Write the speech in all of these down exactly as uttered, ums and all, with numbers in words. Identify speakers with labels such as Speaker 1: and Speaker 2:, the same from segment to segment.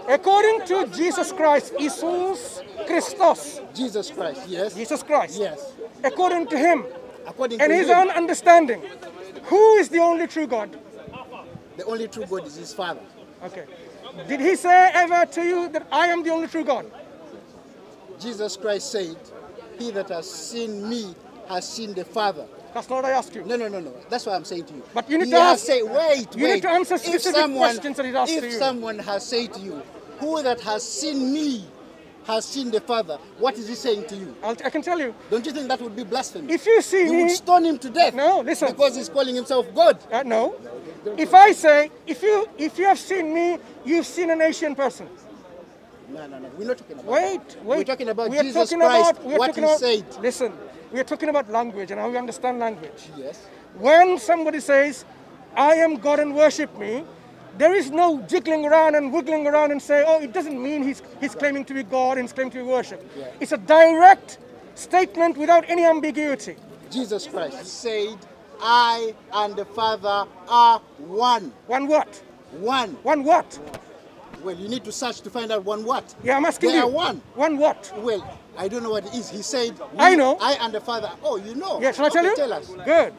Speaker 1: According to Jesus Christ, Jesus Christos,
Speaker 2: Jesus Christ, yes.
Speaker 1: Jesus Christ,
Speaker 2: Yes.
Speaker 1: according to him
Speaker 2: According
Speaker 1: and
Speaker 2: to
Speaker 1: his
Speaker 2: him,
Speaker 1: own understanding, who is the only true God?
Speaker 2: the only true God is his Father.
Speaker 1: Okay. Did he say ever to you that I am the only true God?
Speaker 2: Jesus Christ said, he that has seen me has seen the Father.
Speaker 1: That's not what I asked you.
Speaker 2: No, no, no, no. That's what I'm saying to you.
Speaker 1: But you need
Speaker 2: he
Speaker 1: to
Speaker 2: has
Speaker 1: ask-
Speaker 2: said, wait,
Speaker 1: you
Speaker 2: wait.
Speaker 1: need to answer
Speaker 2: If
Speaker 1: specific
Speaker 2: someone-
Speaker 1: questions that he's asked
Speaker 2: If
Speaker 1: to you.
Speaker 2: someone has said to you, who that has seen me has seen the Father, what is he saying to you?
Speaker 1: I'll, I can tell you.
Speaker 2: Don't you think that would be blasphemy?
Speaker 1: If you see
Speaker 2: You
Speaker 1: me,
Speaker 2: would stone him to death.
Speaker 1: No, listen.
Speaker 2: Because he's calling himself God.
Speaker 1: uh, no. If I say, if you if you have seen me, you've seen an Asian person.
Speaker 2: No, no, no. We're not talking about
Speaker 1: Wait,
Speaker 2: that.
Speaker 1: wait.
Speaker 2: We're talking about
Speaker 1: We are
Speaker 2: Jesus
Speaker 1: talking
Speaker 2: Christ,
Speaker 1: about, we are
Speaker 2: what
Speaker 1: talking
Speaker 2: he
Speaker 1: about,
Speaker 2: said.
Speaker 1: Listen, we are talking about language and how we understand language.
Speaker 2: Yes.
Speaker 1: When somebody says, I am God and worship me, there is no jiggling around and wiggling around and say, oh, it doesn't mean he's, he's claiming to be God and he's claiming to be worshipped.
Speaker 2: Yeah.
Speaker 1: It's a direct statement without any ambiguity.
Speaker 2: Jesus Christ said, I and the Father are one.
Speaker 1: One what?
Speaker 2: One.
Speaker 1: One what?
Speaker 2: Well, you need to search to find out one what.
Speaker 1: Yeah, I'm asking
Speaker 2: they
Speaker 1: you.
Speaker 2: are one.
Speaker 1: One what?
Speaker 2: Well, I don't know what it is. He said,
Speaker 1: I
Speaker 2: we-
Speaker 1: know.
Speaker 2: I and the Father. Oh, you know.
Speaker 1: Yeah, shall I
Speaker 2: Okay,
Speaker 1: tell you?
Speaker 2: Tell us.
Speaker 1: Good.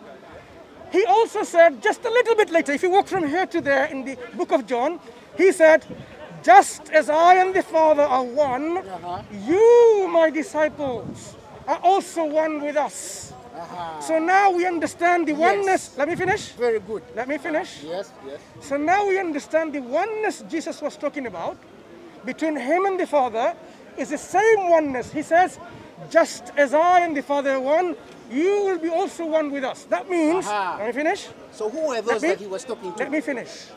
Speaker 1: He also said, just a little bit later, if you walk from here to there in the book of John, he said, just as I and the Father are one,
Speaker 2: Uh-huh.
Speaker 1: you, my disciples, are also one with us.
Speaker 2: Uh-huh.
Speaker 1: So now we understand the
Speaker 2: Yes.
Speaker 1: oneness. Let me finish.
Speaker 2: Very good.
Speaker 1: Let me finish.
Speaker 2: Yes, yes.
Speaker 1: So now we understand the oneness Jesus was talking about between him and the Father is the same oneness. He says, just as I and the Father are one, you will be also one with us. That means,
Speaker 2: Aha.
Speaker 1: let me finish.
Speaker 2: So who were
Speaker 1: Let
Speaker 2: those
Speaker 1: me-
Speaker 2: that he was talking to?
Speaker 1: Let me finish.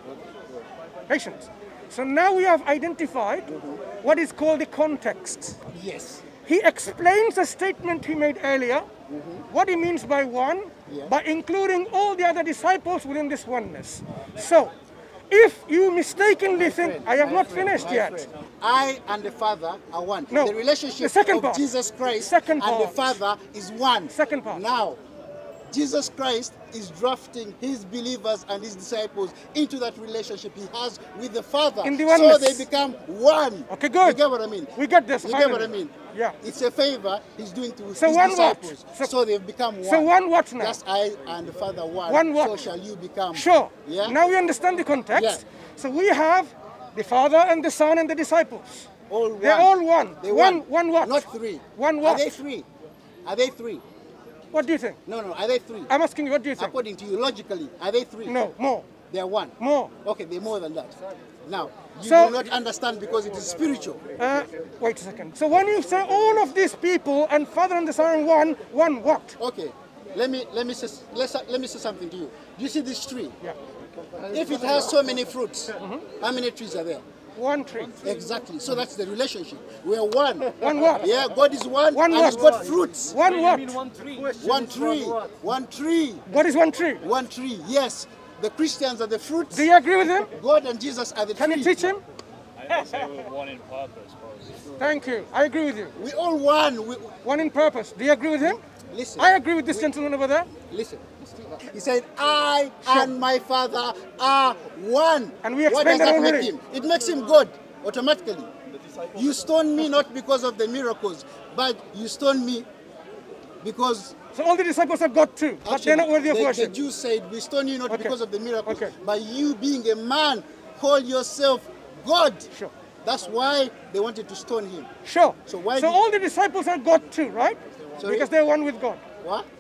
Speaker 1: Patience. So now we have identified what is called the context.
Speaker 2: Yes.
Speaker 1: He explains a statement he made earlier, what he means by one,
Speaker 2: Yeah.
Speaker 1: by including all the other disciples within this oneness. So, if you mistakenly think,
Speaker 2: Friend,
Speaker 1: I have
Speaker 2: my
Speaker 1: not
Speaker 2: friend,
Speaker 1: finished
Speaker 2: my
Speaker 1: yet.
Speaker 2: friend, I and the Father are one.
Speaker 1: No,
Speaker 2: The relationship
Speaker 1: the second
Speaker 2: of
Speaker 1: part.
Speaker 2: Jesus Christ
Speaker 1: Second
Speaker 2: and the
Speaker 1: part.
Speaker 2: Father is one.
Speaker 1: Second part.
Speaker 2: Now, Jesus Christ is drafting his believers and his disciples into that relationship he has with the Father.
Speaker 1: In the
Speaker 2: so
Speaker 1: oneness.
Speaker 2: they become one.
Speaker 1: Okay, good.
Speaker 2: You get what I mean?
Speaker 1: We get this,
Speaker 2: You get what I
Speaker 1: finally.
Speaker 2: mean?
Speaker 1: Yeah.
Speaker 2: It's a favor he's doing to
Speaker 1: So
Speaker 2: his
Speaker 1: one what?
Speaker 2: disciples.
Speaker 1: So-
Speaker 2: So, they've become one.
Speaker 1: So one what now?
Speaker 2: Just I and the Father one.
Speaker 1: One what?
Speaker 2: So shall you become.
Speaker 1: Sure.
Speaker 2: Yeah?
Speaker 1: Now we understand the context.
Speaker 2: Yeah.
Speaker 1: So we have the Father and the Son and the disciples.
Speaker 2: All
Speaker 1: They're
Speaker 2: one.
Speaker 1: all one.
Speaker 2: They
Speaker 1: One-
Speaker 2: one.
Speaker 1: one what?
Speaker 2: Not three.
Speaker 1: One
Speaker 2: Are
Speaker 1: what?
Speaker 2: they three? Are they three?
Speaker 1: What do you think?
Speaker 2: No, no. Are they three?
Speaker 1: I'm asking you, what do you think?
Speaker 2: According to you, logically, are they three?
Speaker 1: No, more.
Speaker 2: They are one.
Speaker 1: More.
Speaker 2: Okay, they're more than that. Now, you
Speaker 1: So-
Speaker 2: will not understand because it is spiritual.
Speaker 1: Uh, wait a second. So when you say all of these people and Father and the Son are one, one what?
Speaker 2: Okay, let me let me say let's, let me say something to you. Do you see this tree?
Speaker 1: Yeah.
Speaker 2: If it has so many fruits, how many trees are there?
Speaker 1: One tree.
Speaker 2: Exactly. So that's the relationship. We are one.
Speaker 1: One what?
Speaker 2: Yeah, God is one,
Speaker 1: One
Speaker 2: and
Speaker 1: what?
Speaker 2: He's got fruits.
Speaker 1: One what?
Speaker 3: One tree.
Speaker 2: One tree. One tree.
Speaker 1: What is one tree?
Speaker 2: One tree. Yes. The Christians are the fruits.
Speaker 1: Do you agree with him?
Speaker 2: God and Jesus are the
Speaker 1: Can
Speaker 2: tree.
Speaker 1: you teach him?
Speaker 3: I say we're one in purpose, probably.
Speaker 1: Thank you. I agree with you.
Speaker 2: We all one. We,
Speaker 1: One in purpose. Do you agree with him?
Speaker 2: listen.
Speaker 1: I agree with this gentleman over there.
Speaker 2: Listen. He said, I and my Father are one.
Speaker 1: And we
Speaker 2: What does
Speaker 1: explained that
Speaker 2: that make
Speaker 1: already.
Speaker 2: him? It makes him God automatically. You stone me not because of the miracles, but you stone me because
Speaker 1: So all the disciples have got two, but they're not worthy of
Speaker 2: the, the
Speaker 1: worship.
Speaker 2: Jews said, we stone you not
Speaker 1: Okay.
Speaker 2: because of the miracles,
Speaker 1: Okay.
Speaker 2: but you being a man, call yourself God.
Speaker 1: Sure.
Speaker 2: That's why they wanted to stone him.
Speaker 1: Sure.
Speaker 2: So why
Speaker 1: So
Speaker 2: did-
Speaker 1: all the disciples have got two, right?
Speaker 2: Sorry?
Speaker 1: Because they're one with God.
Speaker 2: What?